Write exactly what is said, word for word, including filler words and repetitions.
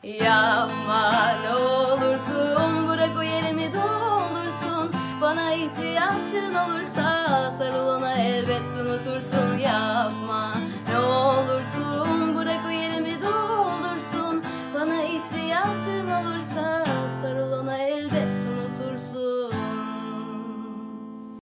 Yapma ne olursun, bırak o yerimi doldursun. Bana ihtiyacın olursa sarıl ona, elbet unutursun. Yapma